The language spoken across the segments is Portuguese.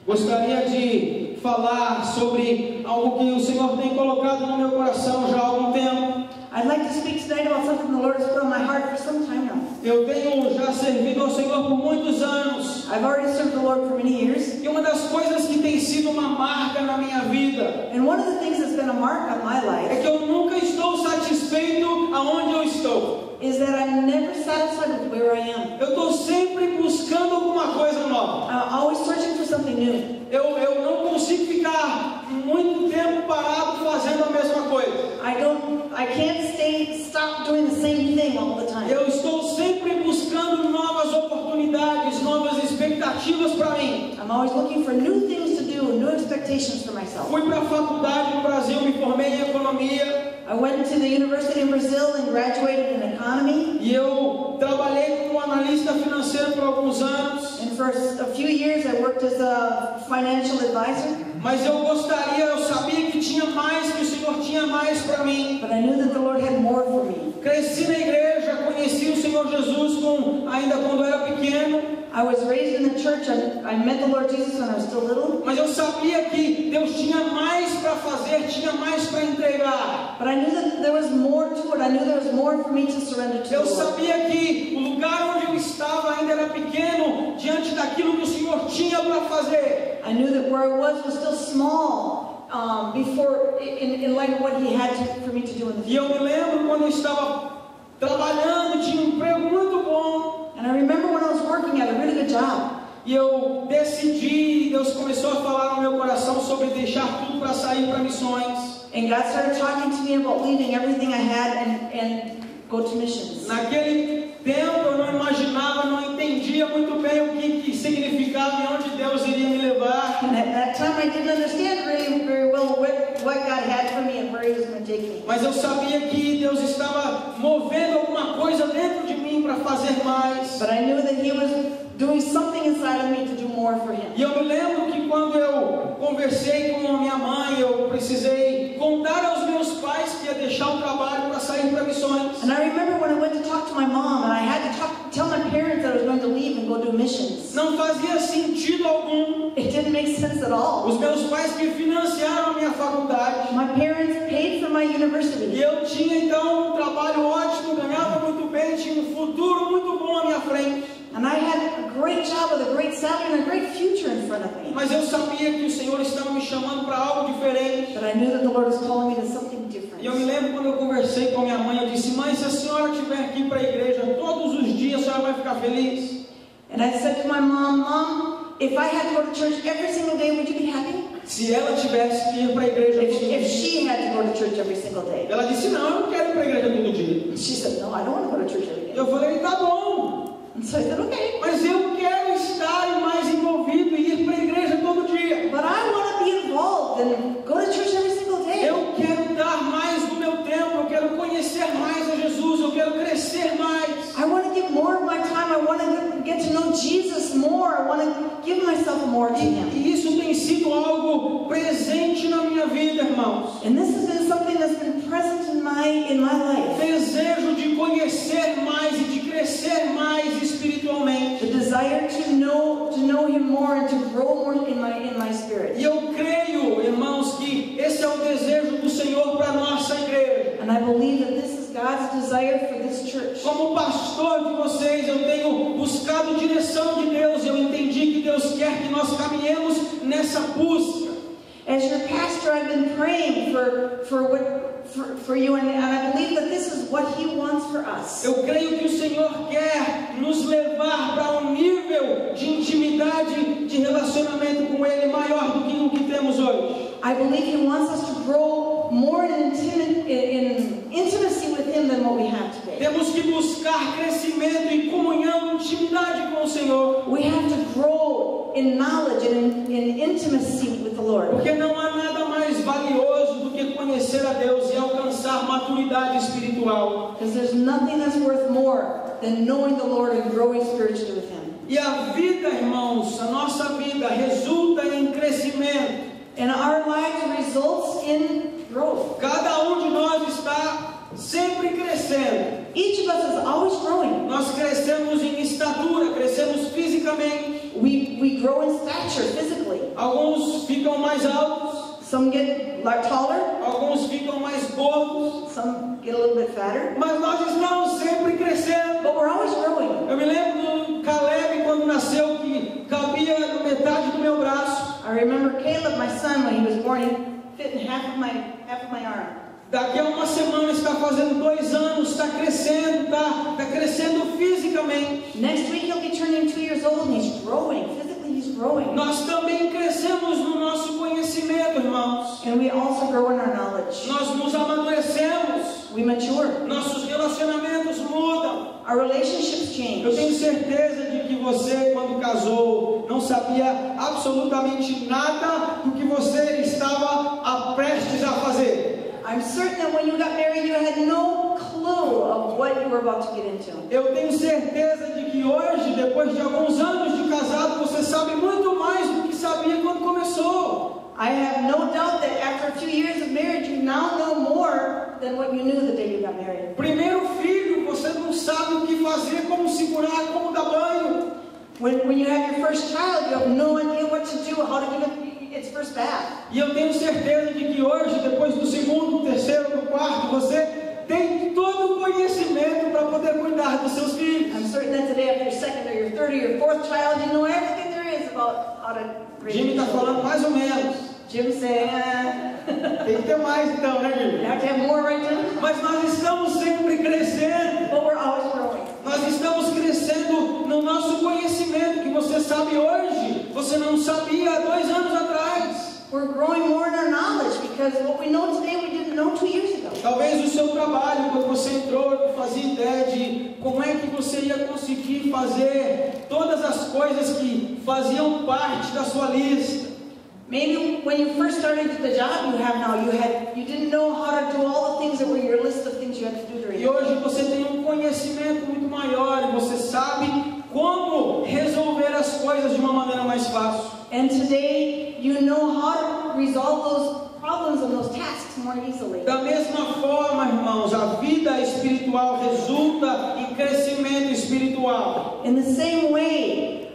Gostaria de falar sobre algo que o Senhor tem colocado no meu coração já há algum tempo. I'd like to speak tonight about something the Lord has put on my heart for some time now. Eu tenho já servido ao Senhor por muitos anos. I've already served the Lord for many years. E uma das coisas que tem sido uma marca na minha vida And one of the things that's been a mark on my é life que eu nunca estou satisfeito aonde eu estou. is that I'm never satisfied with where I am. Eu estou sempre buscando alguma coisa nova. I'm always searching for something new. Eu não consigo ficar muito tempo parado fazendo a mesma coisa. I can't stop doing the same thing all the time. Eu estou sempre buscando novas oportunidades, novas expectativas para mim. I'm always looking for new things to do, new expectations for myself. Fui para a faculdade no Brasil, me formei em economia. I went to the university in Brazil and graduated in economy. E eu trabalhei como analista financeiro por alguns anos. And for a few years I worked as a financial advisor. Mas eu sabia que tinha mais, que o Senhor tinha mais para mim. But I knew that the Lord had more for me. Cresci na igreja, conheci o Senhor Jesus ainda quando era pequeno. I was raised in the church. I met the Lord Jesus when I was still little. Mas eu sabia que Deus tinha mais para fazer, tinha mais para entregar. But I knew that there was more to it. I knew there was more for me to surrender to. Eu sabia que o lugar onde eu estava ainda era pequeno diante daquilo que o Senhor tinha para fazer. I knew that where I was still small before, in light of what He had for me to do in the future. E eu me lembro quando eu estava trabalhando, tinha um emprego muito bom. And I remember when I was working at a really good job. E eu decidi, Deus começou a falar no meu coração sobre deixar tudo para sair para missões. And God started talking to me about leaving everything I had and go to missions. Naquele tempo eu não imaginava, não entendia muito bem o que significava e onde Deus iria me levar. And at that time I didn't understand very well what God had for me and where He was going to take me. Mas eu sabia que Deus estava movendo alguma coisa dentro de mim para fazer mais. But I knew that He was doing something inside of me to do more for Him. E eu me lembro que quando eu conversei com a minha mãe, eu precisei contar aos meus pais que ia deixar o trabalho para sair para missões. And I remember when I went to talk to my mom and I had to tell my parents that I was going to leave and go do missions. Não fazia sentido algum. It didn't make sense at all. Os meus pais que financiaram a minha faculdade. My parents paid for my university. E eu tinha então um trabalho ótimo, ganhava muito bem, tinha um futuro muito bom à minha frente. And I had a great job with a great salary and a great future in front of me. Mas eu sabia que o Senhor estava me chamando para algo diferente. But I knew that the Lord was calling me to something different. E eu me lembro quando eu conversei com a minha mãe, eu disse: mãe, se a senhora estiver aqui para a igreja todos os dias, a senhora vai ficar feliz? And I said to my mom, Mom, if I had to go to church every single day, would you be happy? Se ela tivesse que ir para a igreja todos os dias. If she had to go to church every single day. Ela disse: não, eu não quero ir para a igreja todo dia. She said, no, I don't want to go to church every day. Eu falei: tá bom. And so I said, okay. Mas eu quero estar mais envolvido e ir para a igreja todo dia. But I want to be involved and go to church every single day. Eu quero dar mais do meu tempo, eu quero conhecer mais a Jesus, eu quero crescer mais. I want to give more of my time. I want to get to know Jesus more. I want to give myself more to Him. E isso tem sido algo presente na minha vida, irmãos. And this has been something that's been present in my life. Desejo de conhecer mais e de crescer mais espiritualmente. The desire to know Him more and to grow more in my spirit. E eu creio, irmãos, que esse é o desejo do Senhor para a nossa igreja. And I believe that this is God's desire for this church. Como pastor de vocês, eu tenho buscado direção de Deus. Eu entendi que Deus quer que nós caminhemos nessa busca. As your pastor, I've been praying for you, and I believe that this is what He wants for us. Eu creio que o Senhor quer nos levar para um nível de intimidade, de relacionamento com Ele maior do que o que temos hoje. I believe He wants us to grow more in intimacy with Him than what we have today. Temos que buscar crescimento e comunhão, intimidade com o Senhor. We have to grow in knowledge and in intimacy with the Lord. Porque não há nada mais valioso do que conhecer a Deus e alcançar maturidade espiritual. Because there's nothing that's worth more than knowing the Lord and growing spiritually with Him. E a vida, irmãos, a nossa vida resulta em crescimento. And our lives results in growth. Cada de nós está sempre crescendo. Each of us is always growing. Nós crescemos em estatura, crescemos fisicamente. We grow in stature physically. Alguns ficam mais altos, some get taller, alguns ficam mais gordos, some get a little bit fatter, mas nós estamos sempre crescendo. but we're always growing. Eu me lembro do Caleb quando nasceu, que cabia na metade do meu braço. I remember Caleb, my son, when he was born, he fit in half of my arm. Daqui a uma semana está fazendo 2 anos, está crescendo, está crescendo fisicamente. Next week he'll be turning 2 years old, and he's growing. Physically, he's growing. Nós também crescemos no nosso conhecimento, irmãos. And we also grow in our knowledge. Nós nos amadurecemos, We mature. nossos relacionamentos mudam. Our relationships change. Eu tenho certeza de que você, quando casou, não sabia absolutamente nada do que você estava prestes a fazer. I'm certain that when you got married, you had no clue of what you were about to get into. Eu tenho certeza de que hoje, depois de alguns anos de casado, você sabe muito mais do que sabia quando começou. I have no doubt that after a few years of marriage, you now know more than what you knew the day you got married. Primeiro filho, você não sabe o que fazer, como segurar, como dar banho. When you have your first child, you have no idea what to do, how to give it its first bath. E eu tenho certeza de que hoje, depois do segundo, do terceiro, do quarto, você tem todo o conhecimento para poder cuidar dos seus filhos. I'm certain that today, after your second or your third or your fourth child, you know everything there is about how to raise Jimmy está children. falando mais ou menos. Jim saying, Tem que ter mais então, né, you Jimmy? have to have more, right, Jim? Mas nós estamos sempre crescendo. But we're always growing. Nós estamos crescendo no nosso conhecimento, que você sabe hoje, você não sabia há 2 anos atrás. We're growing more in our knowledge because what we know today we didn't know 2 years ago. Talvez o seu trabalho, quando você entrou, não fazia ideia de como é que você ia conseguir fazer todas as coisas que faziam parte da sua lista. Maybe when you first started the job you have now, you didn't know how to do all the things that were your list of things you had to do during E hoje você tem um conhecimento muito maior e você sabe como resolver as coisas de uma maneira mais fácil. And today you know how to resolve those problems and those tasks more easily. Da mesma forma, irmãos, a vida espiritual resulta em crescimento espiritual. In the same way,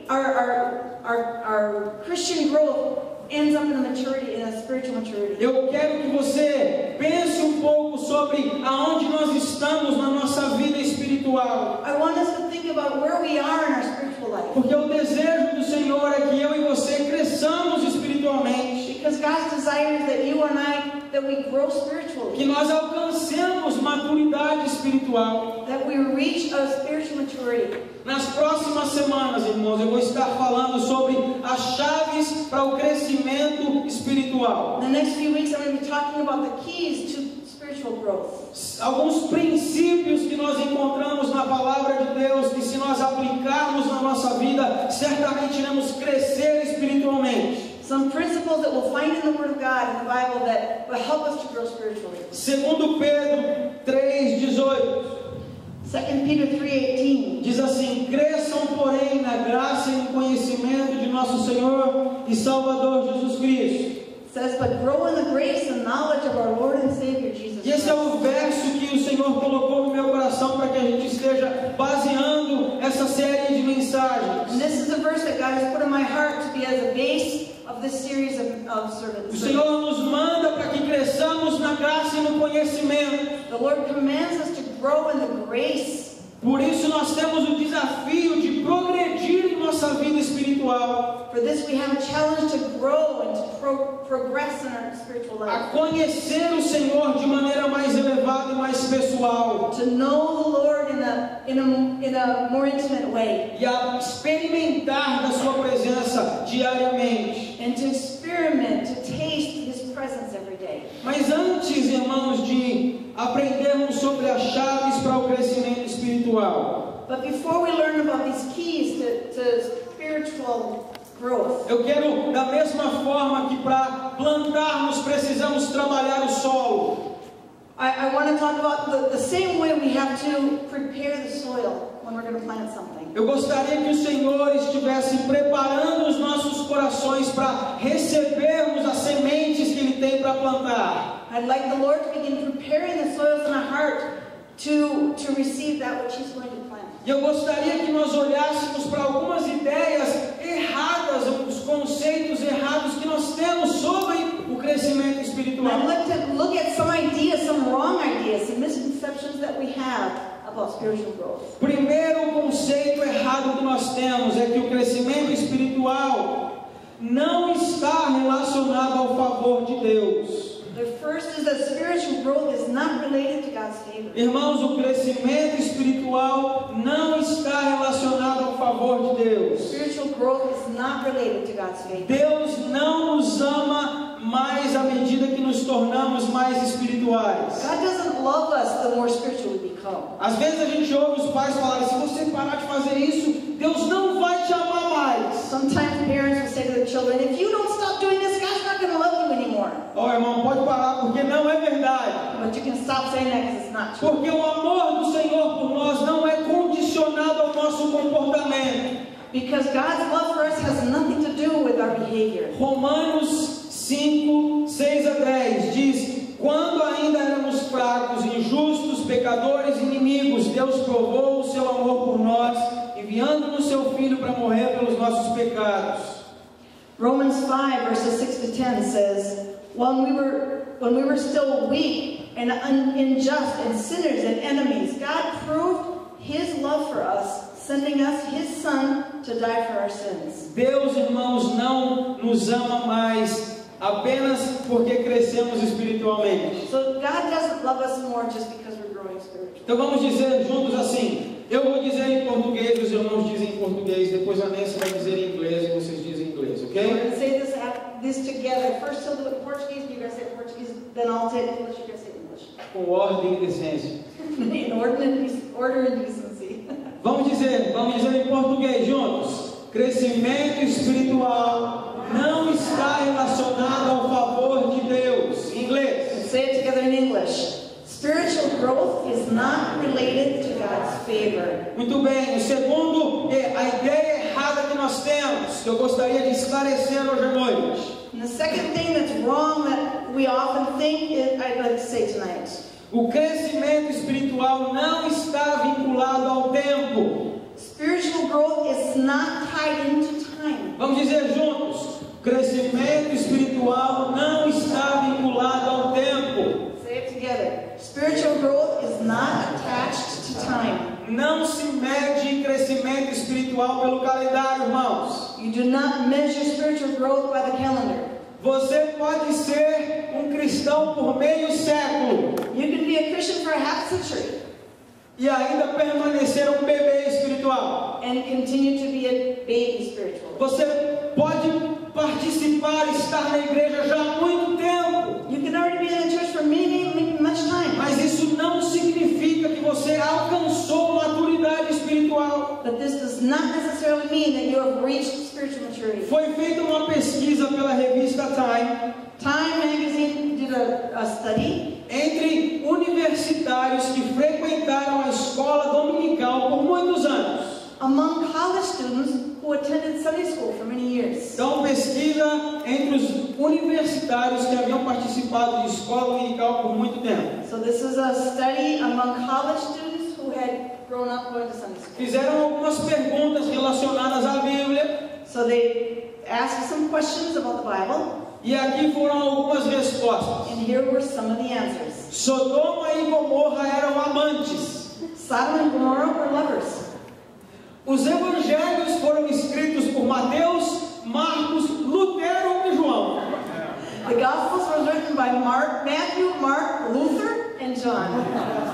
our Christian growth ends up in a maturity, in a spiritual maturity. Eu quero que você pense um pouco sobre aonde nós estamos na nossa vida espiritual. I want us to think about where we are in our spiritual life. Porque o desejo do Senhor é que eu e você cresçamos espiritualmente. Because God's desire is that you and I, that we grow spiritually. Que nós alcancemos maturidade espiritual. That we reach a spiritual maturity. Nas próximas semanas, irmãos, eu vou estar falando sobre as chaves para o crescimento espiritual. In the next few weeks, I'm going to be talking about the keys to spiritual growth. Alguns princípios que nós encontramos na palavra de Deus, que se nós aplicarmos na nossa vida, certamente iremos crescer espiritualmente. Some principles that we'll find in the Word of God, in the Bible, that will help us to grow spiritually. Segundo Pedro 3:18. 2 Peter 3:18 diz assim: cresçam, porém, na graça e no conhecimento de nosso Senhor e Salvador Jesus Cristo. says, but grow in the grace and knowledge of our Lord and Savior Jesus E esse é Christ. o verso que o Senhor colocou no meu coração para que a gente esteja baseando essa série de mensagens. And this is the verse that God has put in my heart to be as a base of this series of sermons. O Senhor nos manda para que cresçamos na graça e no conhecimento. The Lord commands us to grow in the grace. Por isso nós temos o desafio de progredir em nossa vida espiritual. For this we have a challenge to grow and to progress in our spiritual A life. conhecer o Senhor de maneira mais elevada e mais pessoal. To know the Lord in a more intimate way. E a experimentar da sua presença diariamente. And to experiment, to taste His presence every day. Mas antes, irmãos, de aprendermos sobre as chaves para o crescimento espiritual, But before we learn about these keys to spiritual growth, eu quero, da mesma forma que para plantarmos precisamos trabalhar o solo, I want to talk about the same way we have to prepare the soil when we're going to plant something. eu gostaria que o Senhor estivesse preparando os nossos corações para recebermos as sementes que Ele tem para plantar. I'd like the Lord to begin preparing the soils in our heart to receive that which He's going to plant. E eu gostaria que nós olhássemos para algumas ideias erradas, os conceitos errados que nós temos sobre o crescimento And espiritual. I'd like to look at some ideas, some wrong ideas, some misconceptions that we have about spiritual growth. Primeiro conceito errado que nós temos é que o crescimento espiritual não está relacionado ao favor de Deus. The first is that spiritual growth is not related to God's favor. Irmãos, o crescimento espiritual não está relacionado ao favor de Deus. Spiritual growth is not related to God's favor. Deus não nos ama mais à medida que nos tornamos mais espirituais. God doesn't love us the more spiritual we become. Às vezes a gente ouve os pais falarem: se você parar de fazer isso, Deus não vai te amar mais. Sometimes parents will say to their children, if you don't stop doing this, God's not going to love you anymore. Oh, irmão, pode parar porque não é verdade. But you can stop saying that because it's not true. Porque o amor do Senhor por nós não é condicionado ao nosso comportamento. Because God's love for us has nothing to do with our behavior. Romanos 5, 6 a 10 diz: quando ainda éramos fracos, injustos, pecadores, inimigos, Deus provou o seu amor por nós, enviando-nos seu Filho para morrer pelos nossos pecados. Romans 5 verses 6 to 10 says, when we were still weak and unjust and sinners and enemies, God proved His love for us, sending us His Son to die for our sins. Deus, irmãos, não nos ama mais apenas porque crescemos espiritualmente. So God doesn't love us more just because we're growing spiritually. Então vamos dizer juntos assim. Eu vou dizer em português, os irmãos dizem em português, depois a Nancy vai dizer em inglês e vocês dizem em inglês, ok? We're going to say this together. First he'll do it in Portuguese, you guys say it in Portuguese, then I'll say it in English, you guys say it in English. Com ordem e decência. In order and decency. Vamos dizer em português juntos. Crescimento espiritual não está relacionado ao favor de Deus. Em inglês. Let's say it together in English. Spiritual growth is not related to God's favor. Muito bem. O segundo é a ideia errada que nós temos, que eu gostaria de esclarecer hoje à noite. And the second thing that's wrong that we often think is, I'd like to say tonight. O crescimento espiritual não está vinculado ao tempo. Spiritual growth is not tied into time. Vamos dizer juntos. O crescimento espiritual não está vinculado ao tempo. Say it together. Spiritual growth is not attached to time. Não se mede crescimento espiritual pelo calendário, irmãos. You do not measure spiritual growth by the calendar. Você pode ser um cristão por meio século You can be a Christian for a half century e ainda permanecer um bebê espiritual. and continue to be a baby spiritually. Você pode participar, estar na igreja já há muito tempo, You can already be in the church for much time. mas isso não significa que você alcançou maturidade espiritual. But this does not necessarily mean that you have reached spiritual maturity. Foi feita uma pesquisa pela revista Time Time magazine did a study entre universitários que frequentaram a escola dominical por muitos anos. among college students who attended Sunday school for many years. Então, pesquisa entre os universitários que haviam participado de escola dominical por muito tempo. So this is a study among college students who had grown up going to Sunday school. Fizeram algumas perguntas relacionadas à Bíblia So they asked some questions about the Bible, e aqui foram algumas respostas. and here were some of the answers. Sodoma e Gomorra eram amantes. Sodom and Gomorrah were lovers. Os evangelhos foram escritos por Mateus, Marcos, Lutero e João. The Gospels were written by Matthew, Mark, Luther, and John.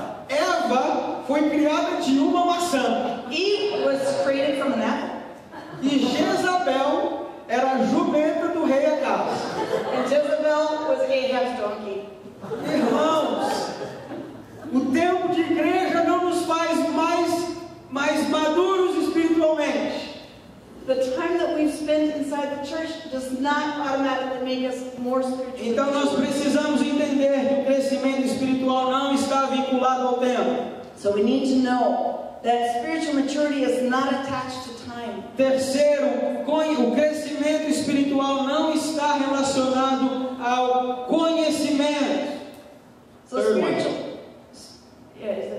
Eva foi criada de uma maçã Eve was created from an apple, e Jezabel era a jumenta do rei Acab. and Jezebel was Ahab's donkey. Irmãos, o tempo de igreja não nos faz mais maduros espiritualmente. The time that we've spent inside the church does not automatically make us more spiritually Então nós mature. precisamos entender que o crescimento espiritual não está vinculado ao tempo. So we need to know that spiritual maturity is not attached to time. Terceiro, o crescimento espiritual não está relacionado ao conhecimento. So Third one.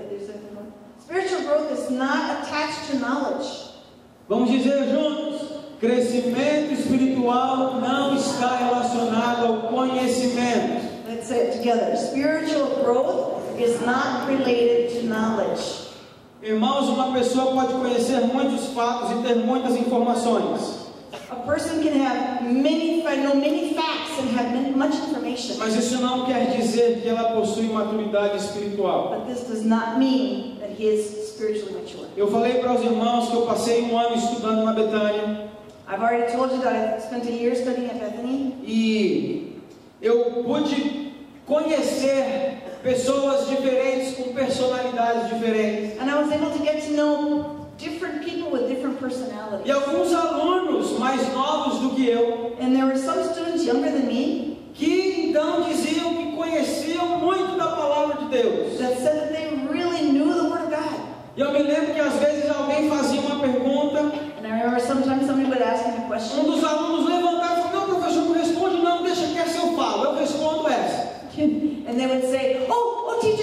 spiritual growth is not attached to knowledge. Vamos dizer juntos, Crescimento espiritual não está relacionado ao conhecimento. Let's say it together. Spiritual growth is not related to knowledge. Irmãos, uma pessoa pode conhecer muitos fatos e ter muitas informações. A person can know many facts and have much information. Mas isso não quer dizer que ela possui maturidade espiritual. But this does not mean that he is spiritually mature. Eu falei para os irmãos que eu passei um ano estudando na Betânia. I've already told you that I spent a year studying at Bethany. E eu pude conhecer pessoas diferentes com personalidades diferentes. And I was able to get to know different people with different personalities. E alguns alunos mais novos do que eu, And there were some students younger than me que então diziam que conheciam muito da palavra de Deus. that said that they really knew the Word of God. E eu me lembro que às vezes alguém fazia uma pergunta, And I remember sometimes somebody would ask me a question. dos alunos levantava e falava: não, professor, não responde não, deixa que essa eu falo, eu respondo essa. And they would say, oh, teacher,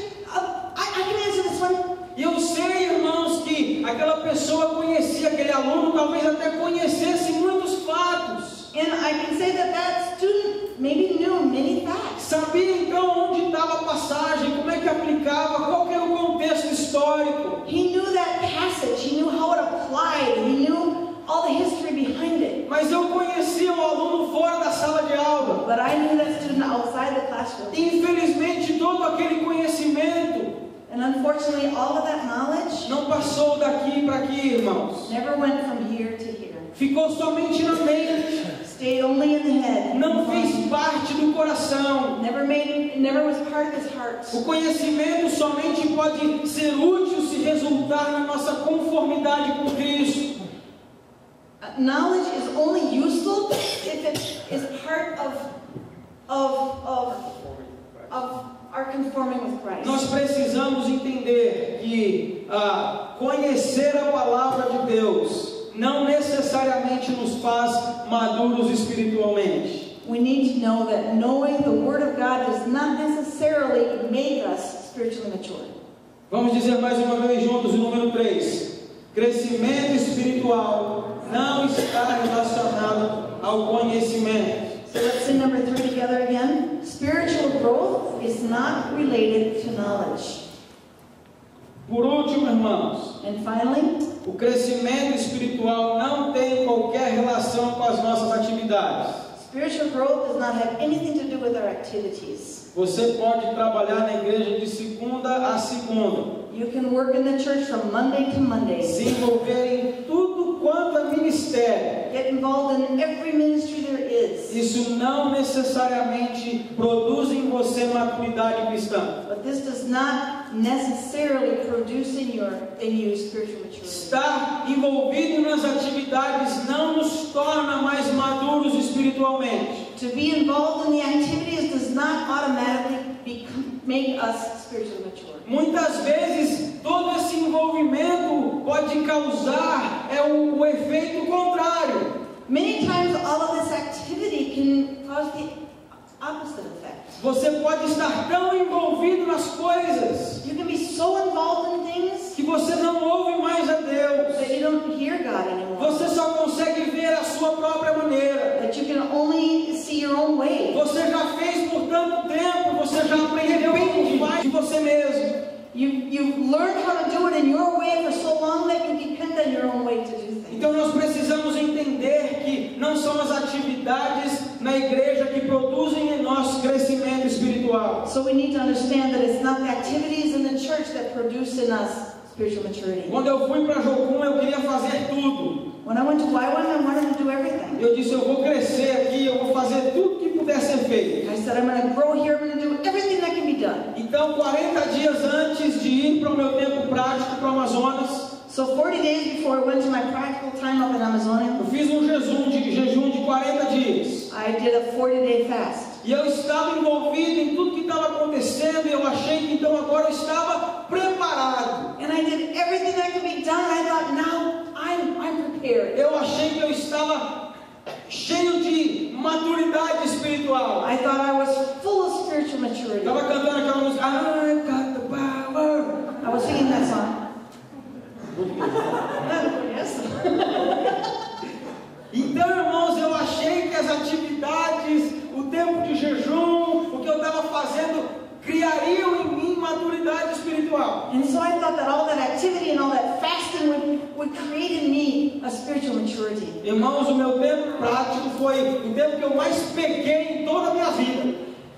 I can answer this one. E eu sei, irmãos, que aquela pessoa conhecia, aquele aluno talvez até conhecesse muitos fatos. And I can say that student maybe knew many facts. Sabia então onde estava a passagem, como é que aplicava, qual que era o contexto histórico. He knew that passage, he knew how it applied, he knew all the history behind it. Mas eu conhecia o aluno fora da sala de aula. But I knew that student outside the classroom. E infelizmente todo aquele conhecimento And unfortunately, all of that knowledge não passou daqui para aqui, irmãos. never went from here to here. Ficou somente na mente. Stayed only in the head. Não fez parte do coração. Never was part of his heart. O conhecimento somente pode ser útil se resultar na nossa conformidade com Cristo. Knowledge is only useful if it is part of our conforming with Christ. Nós precisamos entender que conhecer a palavra de Deus não necessariamente nos faz maduros espiritualmente. We need to know that knowing the Word of God does not necessarily make us spiritually mature. Vamos dizer mais uma vez juntos o número 3. Crescimento espiritual não está relacionado ao conhecimento. So let's say number 3 together again. Spiritual growth is not related to knowledge. Por último, irmãos, And finally, o crescimento espiritual não tem qualquer relação com as nossas atividades. spiritual growth does not have anything to do with our activities. Você pode trabalhar na igreja de segunda a segunda, You can work in the church from Monday to Monday. se envolver em tudo quanto é ministério. Get involved in every ministry there is. Isso não necessariamente produz em você maturidade cristã. But this does not necessarily produce in you spiritual maturity. Estar envolvido nas atividades não nos torna mais maduros espiritualmente. To be involved in the activities does not automatically make us spiritually mature. Muitas vezes todo esse envolvimento pode causar o efeito contrário. Many times all of this activity can cause the opposite effect. Você pode estar tão envolvido nas coisas You can be so involved in things que você não ouve mais a Deus. that you don't hear God anymore. Você só consegue ver a sua própria maneira. That you can only see your own way. Você já fez por tanto tempo, você já aprendeu como faz de você mesmo. You've learned how to do it in your way for so long that you depend on your own way to do things. Então nós precisamos entender que não são as atividades na igreja que produzem em nós crescimento espiritual. So we need to understand that it's not the activities in the church that produce in us spiritual maturity. Quando eu fui para Jocum, eu queria fazer tudo. When I went to Taiwan, I wanted to do everything. Eu disse, eu vou crescer aqui, eu vou fazer tudo que puder ser feito. I said, I'm going to grow here, I'm going to do everything that can be done. Então, 40 dias antes de ir para o meu tempo prático para o Amazonas, So 40 days before I went to my practical time up in Amazonia, eu fiz um jejum de 40 dias. I did a 40-day fast. E eu estava envolvido em tudo que estava acontecendo, e eu achei que então agora eu estava preparado. And I did everything that could be done. I thought, now I'm prepared. Eu achei que eu estava cheio de maturidade espiritual. I thought I was full of spiritual maturity. Estava cantando aquela música, I've got the power. I was singing that song. Yes. Então, irmãos, eu achei que as atividades, o tempo de jejum, o que eu estava fazendo, criariam em mim maturidade espiritual. And so I thought that all that activity and all that fasting would create in me a spiritual maturity. Irmãos, o meu tempo prático foi o tempo que eu mais pequei em toda a minha vida.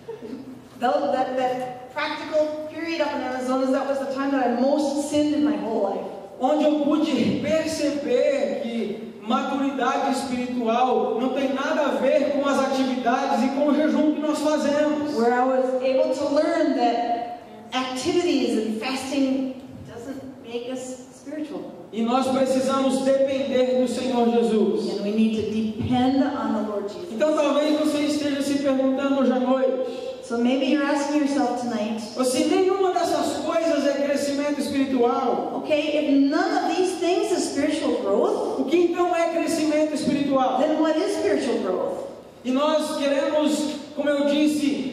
That practical period up in Arizona, that was the time that I most sinned in my whole life. Onde eu pude perceber que maturidade espiritual não tem nada a ver com as atividades e com o jejum que nós fazemos. Where I was able to learn that activities and fasting doesn't make us spiritual. E nós precisamos depender do Senhor Jesus. And we need to depend on the Lord Jesus. Então talvez você esteja se perguntando hoje à noite, So maybe you're asking yourself tonight, se nenhuma dessas coisas é crescimento espiritual, okay, if none of these things is spiritual growth, o que então é crescimento espiritual? then what is spiritual growth? E nós queremos, como eu disse,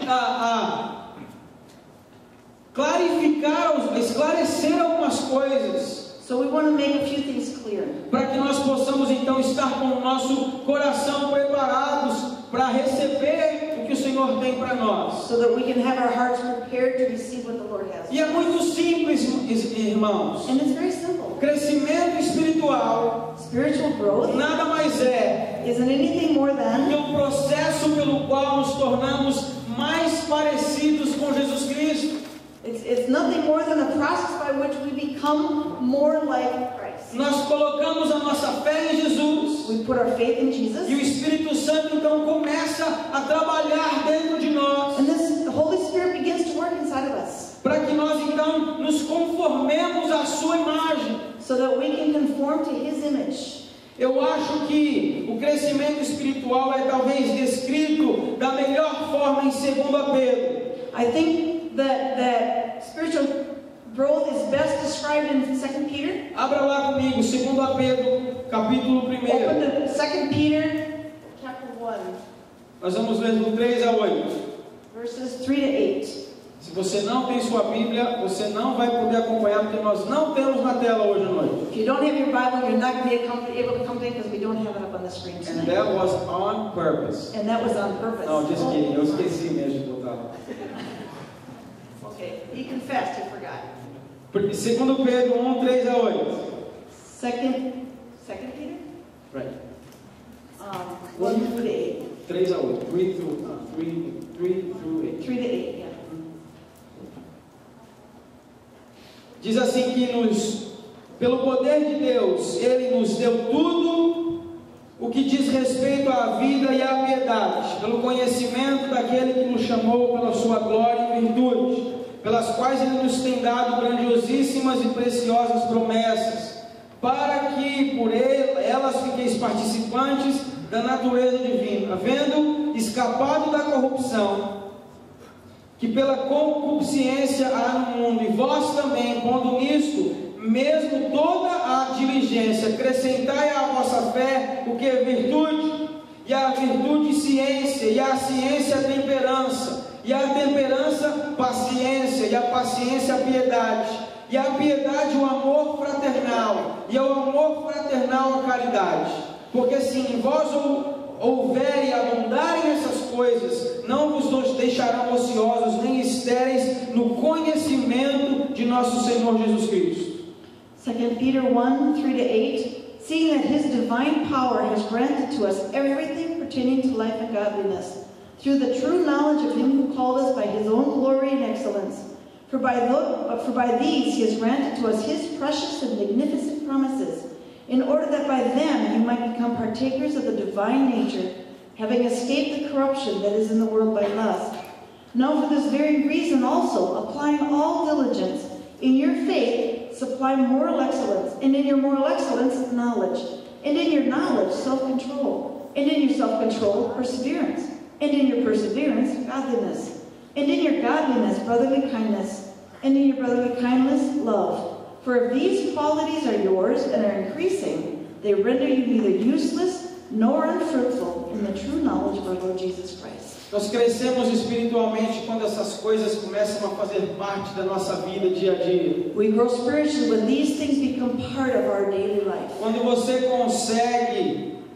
clarificar, esclarecer algumas coisas, So we want to make a few things clear. para que nós possamos então estar com o nosso coração preparados para receber o que o Senhor tem para nós. So that we can have our hearts prepared to receive what the Lord has. E é muito simples, irmãos. And it's very simple. Crescimento espiritual Spiritual growth nada mais é isn't anything more que than o processo pelo qual nos tornamos mais parecidos com Jesus Cristo. it's nothing more than a process by which we become more like Christ. Nós colocamos a nossa fé em Jesus We put our faith in e o Jesus, Espírito Santo então começa a trabalhar dentro de nós, and the Holy Spirit begins to work inside of us, para que nós então nos conformemos à sua imagem. so that we can conform to His image. Eu acho que o crescimento espiritual é talvez descrito da melhor forma em 2 Pedro. I think that spiritual growth is best described in 2 Peter. Abra lá comigo, 2 Pedro, capítulo 1. Open to 2 Peter, chapter 1, Nós vamos ler do 3 a 8. verses 3 to 8. Se você não tem sua Bíblia, você não vai poder acompanhar, porque nós não temos na tela hoje à noite. If you don't have your Bible, you're not going to be able to come in because we don't have it up on the screen And tonight. that was on purpose. And that was on purpose. Não, just kidding, eu esqueci mesmo de botar. Okay, he confessed, he forgot. 2 Pedro 1, 3 a 8. Second Peter? Right. 1 through 8. 3 a 8. 3 through 8. 3 to 8, yeah. Diz assim que pelo poder de Deus, Ele nos deu tudo o que diz respeito à vida e à piedade, pelo conhecimento daquele que nos chamou pela sua glória e virtude, pelas quais Ele nos tem dado grandiosíssimas e preciosas promessas, para que por elas fiqueis participantes da natureza divina, havendo escapado da corrupção que pela concupiscência há no mundo, e vós também, pondo nisto mesmo toda a diligência, acrescentai à vossa fé o que é virtude, e a virtude ciência, e a ciência temperança, e a temperança paciência, e a paciência piedade, e a piedade o amor fraternal, e ao amor fraternal a caridade, porque se em vós houver e abundarem essas coisas, não vos deixarão ociosos nem estéreis no conhecimento de nosso Senhor Jesus Cristo. 2 Peter 1, 3 to 8. Seeing that His divine power has granted to us everything pertaining to life and godliness, through the true knowledge of Him who called us by His own glory and excellence. For by these He has granted to us His precious and magnificent promises, in order that by them you might become partakers of the divine nature, having escaped the corruption that is in the world by lust. Now for this very reason also, applying all diligence, in your faith supply moral excellence, and in your moral excellence knowledge, and in your knowledge self-control, and in your self-control perseverance, and in your perseverance godliness, and in your godliness brotherly kindness, and in your brotherly kindness love. For if these qualities are yours and are increasing, they render you neither useless nor unfruitful in the true knowledge of our Lord Jesus Christ. Nós crescemos espiritualmente quando essas coisas começam a fazer parte da nossa vida dia a dia. We grow spiritually when these things become part of our daily life. Quando você consegue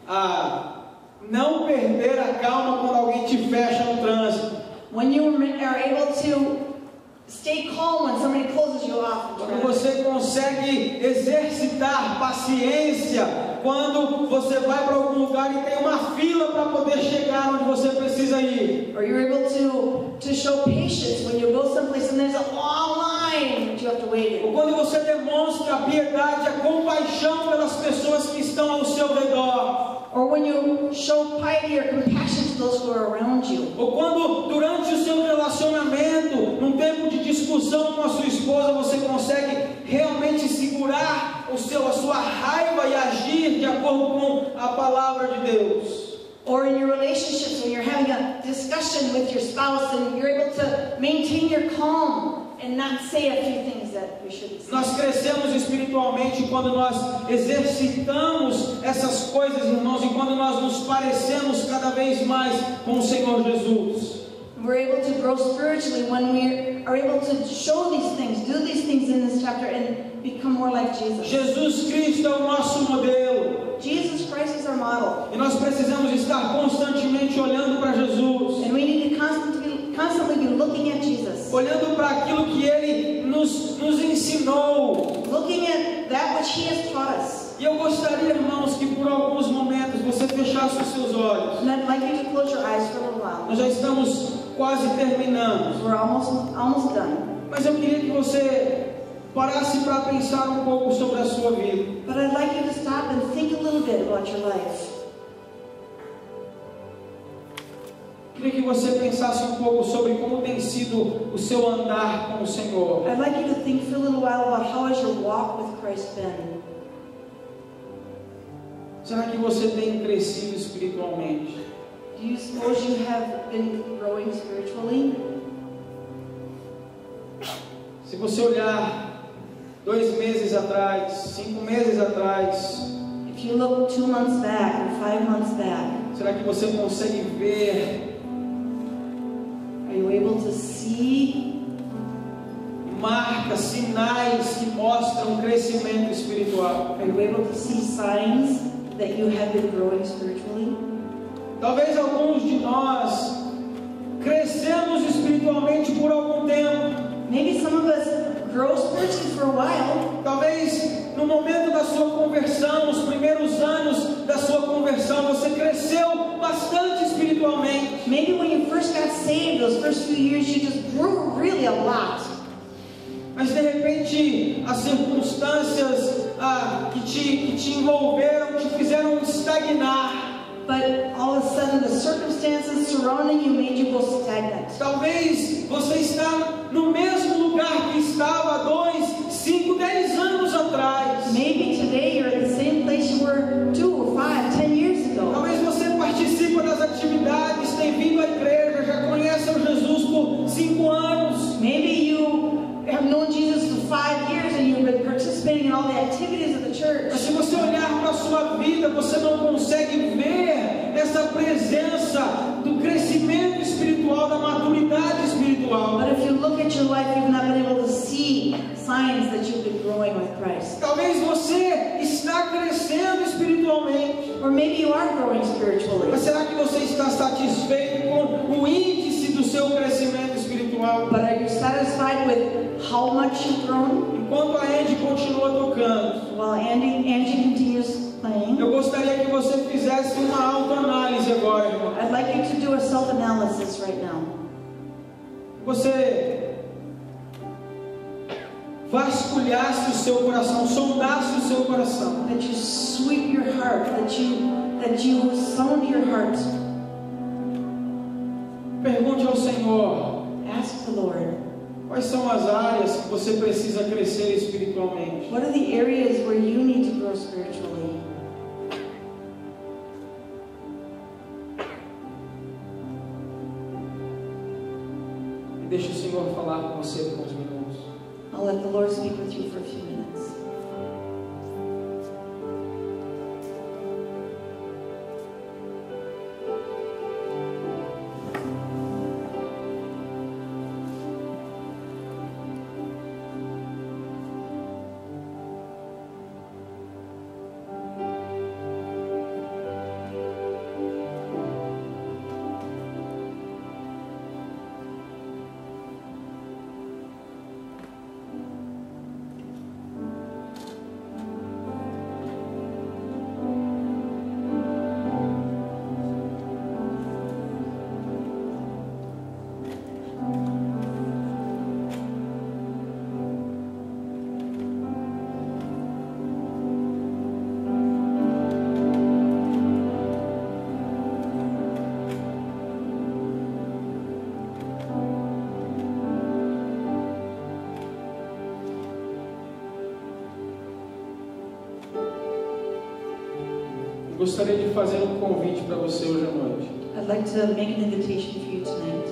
a não perder a calma quando alguém te fecha no trânsito. When you are able to stay calm when somebody closes you off. Quando você consegue exercitar paciência quando você vai para algum lugar e tem uma fila para poder chegar onde você precisa ir. Or you're able to show patience when you go someplace and there's a long line that you have to wait Ou in. quando você demonstra a piedade, a compaixão pelas pessoas que estão ao seu redor. Or when you show piety or compassion to those who are around you. Ou quando durante o seu relacionamento, num tempo de discussão com a sua esposa, você consegue realmente segurar a sua raiva e agir de acordo com a palavra de Deus. Or in your relationships when you're having a discussion with your spouse and you're able to maintain your calm and not say a few things that you shouldn't say. Nós crescemos espiritualmente quando nós exercitamos essas coisas, irmãos, e quando nós nos parecemos cada vez mais com o Senhor Jesus. We're able to grow spiritually when we are able to show these things, do these things in this chapter and become more like Jesus. Jesus Cristo é o nosso modelo. Jesus Christ is our model. E nós precisamos estar constantemente olhando para Jesus. And we need to constantly be looking at Jesus. Olhando para aquilo que Ele nos ensinou. Looking at that which He has taught us. E eu gostaria, irmãos, que por alguns momentos você fechasse os seus olhos. And I'd like you to close your eyes for a little while. Nós já estamos quase terminando. We're almost done. Mas eu queria que você parasse para pensar um pouco sobre a sua vida. But I'd like you to stop and think a little bit about your life. Queria que você pensasse um pouco sobre como tem sido o seu andar com o Senhor. I'd like you to think for a little while about how has your walk with Christ been. Será que você tem crescido espiritualmente? Do you suppose you have been growing spiritually? Se você olhar 2 meses atrás, 5 meses atrás, If you look 2 months back or 5 months back, será que você consegue ver are you able to see marcas, sinais que mostram crescimento espiritual? Are you able to see signs that you have been growing spiritually? Talvez alguns de nós crescemos espiritualmente por algum tempo. Maybe some of us grow spiritually for a while. Talvez no momento da sua conversão, nos primeiros anos da sua conversão, você cresceu bastante espiritualmente. Maybe when you first got saved, those first few years, you just grew really a lot. Mas de repente as circunstâncias que te envolveram te fizeram estagnar. But all of a sudden, the circumstances surrounding you made you go stagnant. Talvez você está no mesmo lugar que estava 2, 5, 10 anos atrás. Maybe today you're at the same place you were 2, 5, 10 years ago. Talvez você participa das atividades, tem vindo à igreja, já conhece o Jesus por 5 anos. Maybe you have known Jesus for 5 years and you've been participating in all the activities of the church. Mas se você olhar para a sua vida, você não consegue ver essa presença do crescimento espiritual, da maturidade espiritual. But if you look at your life, you've not been able to see signs that you've been growing with Christ. Talvez você está crescendo espiritualmente. Or maybe you are growing spiritually. Mas será que você está satisfeito com o índice do seu crescimento espiritual? But are you satisfied with how much you've grown? Enquanto a Andy continua tocando, While Angie continues playing, eu gostaria que você fizesse uma autoanálise agora, irmão. I'd like you to do a self-analysis right now. Você vasculhasse o seu coração, sondasse o seu coração. That you sweep your heart, that you sound your heart. Pergunte ao Senhor, Ask the Lord, quais são as áreas que você precisa crescer espiritualmente? what are the areas where you need to grow spiritually? E deixe o Senhor falar com você por uns minutos. I'll let the Lord speak with you for a few minutes. Eu gostaria de fazer um convite para você hoje à noite. I'd like to make an invitation for you tonight.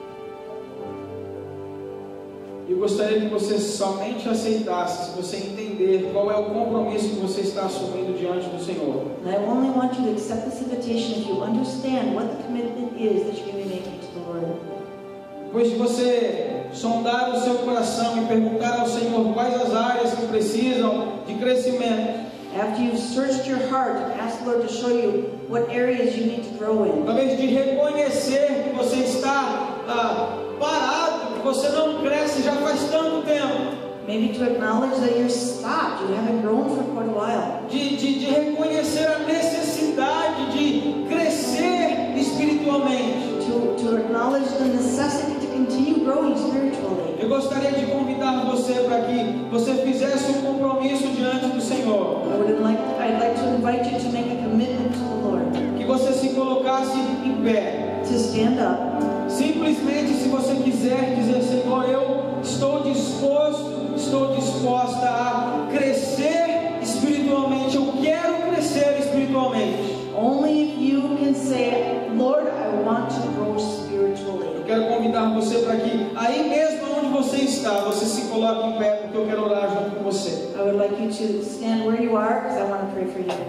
Eu gostaria que você somente aceitasse, se você entender qual é o compromisso que você está assumindo diante do Senhor. And I only want you to accept this invitation if you understand what the commitment is that you're going to be making to the Lord. Depois de você sondar o seu coração e perguntar ao Senhor quais as áreas que precisam de crescimento, After you've searched your heart, ask the Lord to show you what areas you need to grow in. talvez de reconhecer que você está parado, que você não cresce já faz tanto tempo, Maybe to acknowledge that you're stopped, you haven't grown for quite a while. de reconhecer a necessidade de crescer espiritualmente. To acknowledge the necessity to continue growing spiritually. Eu gostaria de convidar você para que você fizesse um compromisso diante do Senhor, I'd like to invite you to make a commitment to the Lord, que você se colocasse em pé. to stand up. Simplesmente, se você quiser dizer: Senhor, eu estou disposta a crescer espiritualmente, eu quero crescer espiritualmente. Only if you can say, Lord, I want to grow spiritually. Eu quero convidar você para que, aí mesmo onde você está, você se coloque em pé, porque eu quero orar junto com você. I would like you to stand where you are, because I want to pray for you.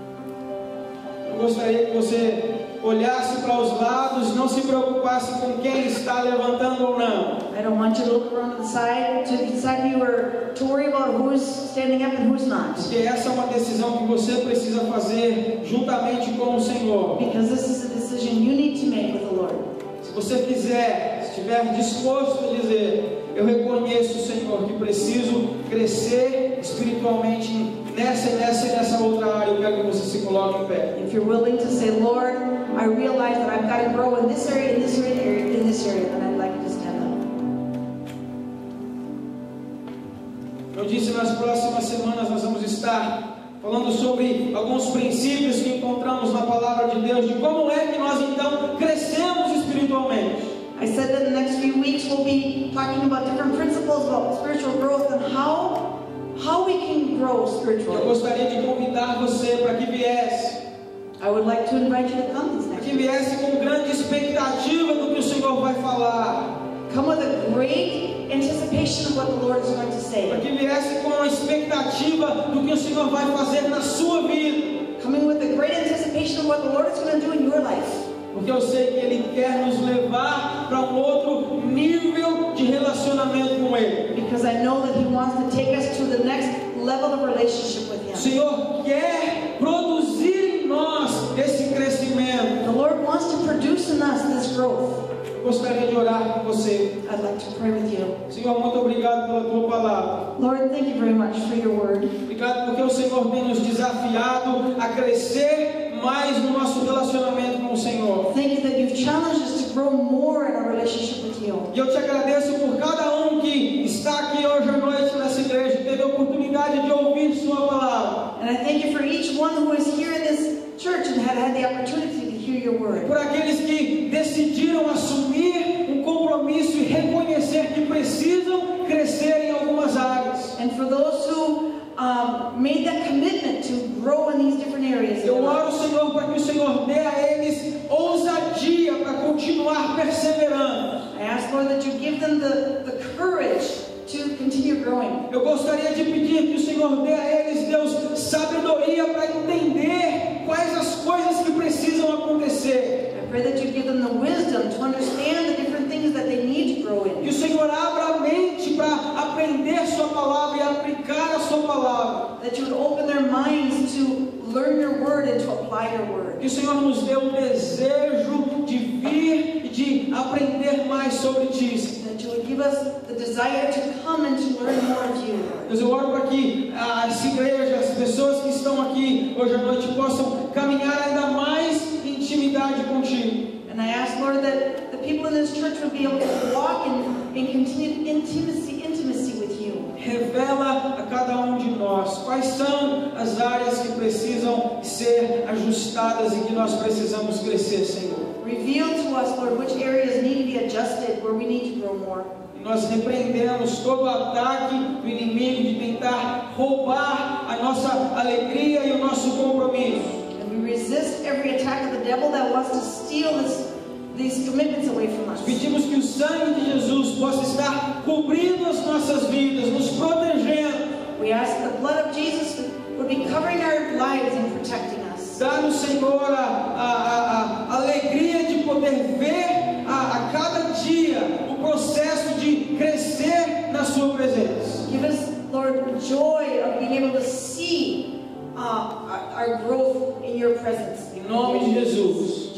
Eu gostaria que você olhasse para os lados, não se preocupasse com quem está levantando ou não. I don't want you to look around to the side of you or to worry about who's standing up and who's not. Porque essa é uma decisão que você precisa fazer juntamente com o Senhor. Because this is a decision you need to make with the Lord. Se você quiser, estiver disposto a dizer: eu reconheço, Senhor, que preciso crescer espiritualmente nessa outra área, eu quero que você se coloque em pé. If you're willing to say, Lord, I realize that I've got to grow in this area, in this area, in this area, then I'd like you to stand up. Eu disse, nas próximas semanas nós vamos estar falando sobre alguns princípios que encontramos na palavra de Deus, de como é que nós então crescemos espiritualmente. I said that in the next few weeks we'll be talking about different principles about spiritual growth and how we can grow Eu spiritually. gostaria de convidar você para que viesse, I would like to invite you to come this para next que week. viesse com grande expectativa do que o Senhor vai falar, Come with a great anticipation of what the Lord is going to para say. que viesse com a expectativa do que o Senhor vai fazer na sua vida, Coming with a great anticipation of what the Lord is going to do in your life. porque eu sei que Ele quer nos levar para um outro nível de relacionamento com Ele. Because I know that He wants to take us to the next level of relationship with O Him. Senhor quer produzir em nós esse crescimento. The Lord wants to produce in us this growth. Eu gostaria de orar com você. I'd like to pray with you. Senhor, muito obrigado pela Tua palavra. Lord, thank you very much for your word. Obrigado porque o Senhor tem nos desafiado a crescer mais no nosso relacionamento com o Senhor. Thank you that you've challenged us to grow more in our relationship with you. E eu te agradeço por cada um que está aqui hoje à noite nessa igreja, que teve a oportunidade de ouvir Sua palavra. And I thank you for each one who is here in this church and had the opportunity to hear your word. Por aqueles que decidiram assumir um compromisso e reconhecer que precisam crescer em algumas áreas. And for those who made that commitment to grow in these different areas. Eu oro, Senhor, para que o Senhor dê a eles ousadia para continuar perseverando. I ask, Lord, that you give them the courage to continue growing. Eu gostaria de pedir que o Senhor dê a eles, Deus, sabedoria para entender quais as coisas que precisam acontecer. I pray that you give them the wisdom to understand the different things that they need to grow in. Que o Senhor abra a mente para aprender Sua palavra e aplicar a Sua palavra. That you would open their minds to learn your word and to apply your word. Que o Senhor nos dê o desejo de vir e de aprender mais sobre Ti, Senhor. That you would give us the desire to come and to learn more of you, Lord. Deus, eu oro para que as igrejas, as pessoas que estão aqui hoje à noite possam caminhar ainda mais em intimidade contigo. And I ask, Lord, that the people in this church would be able to walk in continued intimacy with you. Revela a cada um de nós quais são as áreas que precisam ser ajustadas e que nós precisamos crescer, Senhor. Reveal to us, Lord, which areas need to be adjusted, where we need to grow more. E nós repreendemos todo o ataque do inimigo de tentar roubar a nossa alegria e o nosso compromisso. And we devil that wants to steal these commitments away from us. Pedimos que o sangue de Jesus possa estar cobrindo as nossas vidas, nos protegendo. We ask the blood of Jesus would be covering our lives and protecting us. Dá-nos, Senhor, a alegria de poder ver a cada dia o processo de crescer na sua presença. Give us, Lord, the joy of being able to see our growth in your presence. Em nome de Jesus.